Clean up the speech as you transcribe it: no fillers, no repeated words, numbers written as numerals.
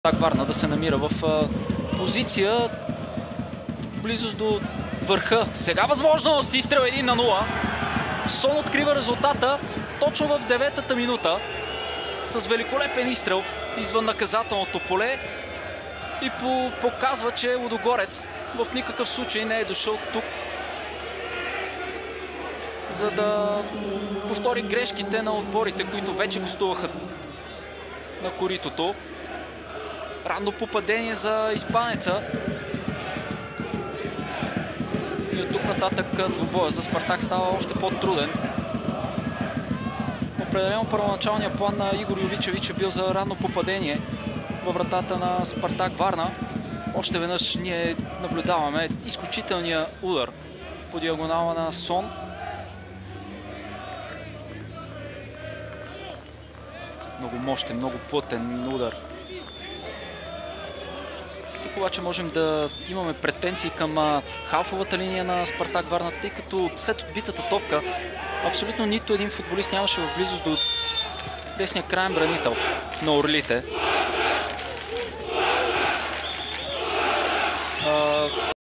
Варна да се намира в позиция близост до върха. Сега възможност, изстрел 1-0. Сон открива резултата точно в 9-та минута с великолепен изстрел извън наказателното поле и показва, че Лудогорец в никакъв случай не е дошъл тук, за да повтори грешките на отборите, които вече гостуваха на коритото. Ранно попадение за испанеца. И от тук нататък двубоя за Спартак става още по-труден. Определено първоначалният план на Игор Йовичевич е бил за ранно попадение във вратата на Спартак Варна. Още веднъж ние наблюдаваме изключителния удар по диагонала на Сон. Много мощен, много плътен удар. Тук обаче можем да имаме претенции към халфовата линия на Спартак Варна, тъй като след отбитата топка абсолютно нито един футболист нямаше в близост до десния краен бранител на Орлите.